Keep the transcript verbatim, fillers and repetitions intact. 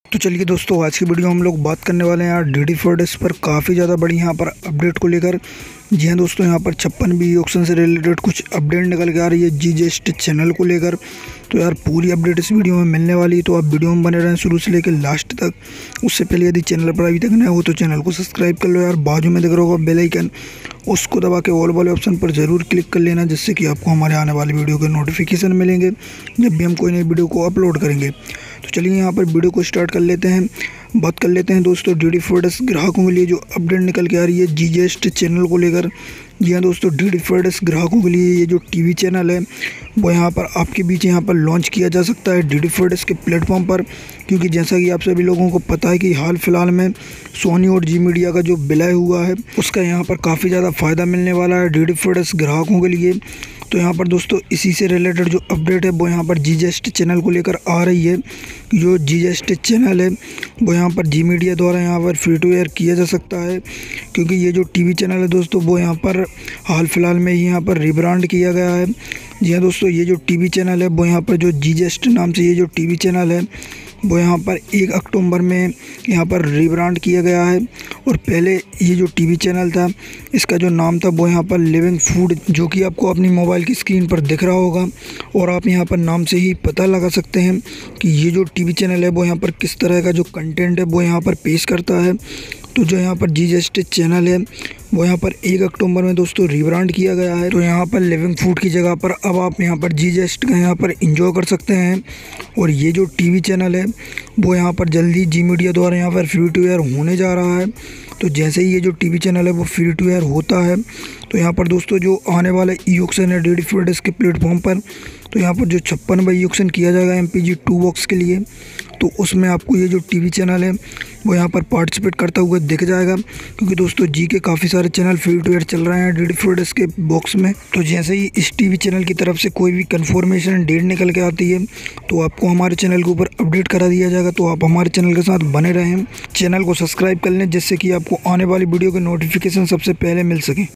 तो चलिए दोस्तों, आज की वीडियो हम लोग बात करने वाले हैं यार डी डी फोर डेज़ पर काफ़ी ज़्यादा बड़ी यहाँ पर अपडेट को लेकर। जी हाँ दोस्तों, यहाँ पर छप्पन बी ऑक्शन से रिलेटेड कुछ अपडेट निकल के आ रही है जी जस्ट चैनल को लेकर। तो यार पूरी अपडेट इस वीडियो में मिलने वाली है, तो आप वीडियो में बने रहें शुरू से लेकर लास्ट तक। उससे पहले यदि चैनल पर अभी तक नए हो तो चैनल को सब्सक्राइब कर लो यार। बाजू में दिख रहा होगा बेल आइकन, उसको दबा के ऑल वाले ऑप्शन पर ज़रूर क्लिक कर लेना, जिससे कि आपको हमारे आने वाली वीडियो के नोटिफिकेशन मिलेंगे जब भी हम कोई नई वीडियो को अपलोड करेंगे। तो चलिए यहाँ पर वीडियो को स्टार्ट कर लेते हैं। बात कर लेते हैं दोस्तों डी डी फोर डेज़ ग्राहकों के लिए जो अपडेट निकल के आ रही है जी जस्ट चैनल को लेकर। जी हाँ दोस्तों, डी डी फोर डेज़ ग्राहकों के लिए ये जो टीवी चैनल है वो यहाँ पर आपके बीच यहाँ पर लॉन्च किया जा सकता है डी डी फोर डेज़ के प्लेटफॉर्म पर। क्योंकि जैसा कि आप सभी लोगों को पता है कि हाल फिलहाल में सोनी और जी मीडिया का जो विलय हुआ है उसका यहाँ पर काफ़ी ज़्यादा फ़ायदा मिलने वाला है डी डी फोर डेज़ ग्राहकों के लिए। तो यहाँ पर दोस्तों इसी से रिलेटेड जो अपडेट है वो यहाँ पर जी जस्ट चैनल को लेकर आ रही है। जो जी जस्ट चैनल है वो यहाँ पर जी मीडिया द्वारा यहाँ पर फ्री टू एयर किया जा सकता है। क्योंकि ये जो टीवी चैनल है दोस्तों वो यहाँ पर हाल फिलहाल में ही यहाँ पर रिब्रांड किया गया है। जी हाँ दोस्तों, ये जो टीवी चैनल है वो यहाँ पर जो जी जस्ट नाम से ये जो टीवी चैनल है वो यहाँ पर एक अक्टूबर में यहाँ पर रिब्रांड किया गया है। और पहले ये जो टीवी चैनल था इसका जो नाम था वो यहाँ पर लिविंग फूड, जो कि आपको अपनी मोबाइल की स्क्रीन पर दिख रहा होगा। और आप यहाँ पर नाम से ही पता लगा सकते हैं कि ये जो टीवी चैनल है वो यहाँ पर किस तरह का जो कंटेंट है वो यहाँ पर पेश करता है। तो जो यहाँ पर जी जस्ट चैनल है वो यहाँ पर एक अक्टूबर में दोस्तों रिब्रांड किया गया है। तो यहाँ पर लिविंग फूड की जगह पर अब आप यहाँ पर जी जस्ट का यहाँ पर एंजॉय कर सकते हैं। और ये जो टीवी चैनल है वो यहाँ पर जल्दी जी मीडिया द्वारा यहाँ पर फ्री टू एयर होने जा रहा है। तो जैसे ही ये जो टीवी चैनल है वो फ्री टू एयर होता है तो यहाँ पर दोस्तों जो आने वाला ई ऑक्शन है डी डी फोर डेज़ के प्लेटफॉर्म पर, तो यहाँ पर जो छप्पन बाई ऑक्शन किया जाएगा M P G two box के लिए, तो उसमें आपको ये जो टीवी चैनल है वो यहाँ पर पार्टिसिपेट करता हुआ दिख जाएगा। क्योंकि दोस्तों जी के काफ़ी सारे चैनल फ्री टू एयर चल रहे हैं डी डी फोर डेज़ के बॉक्स में। तो जैसे ही इस टीवी चैनल की तरफ से कोई भी कंफर्मेशन डेट निकल के आती है तो आपको हमारे चैनल के ऊपर अपडेट करा दिया जाएगा। तो आप हमारे चैनल के साथ बने रहें, चैनल को सब्सक्राइब कर लें, जिससे कि आपको आने वाली वीडियो के नोटिफिकेशन सबसे पहले मिल सकें।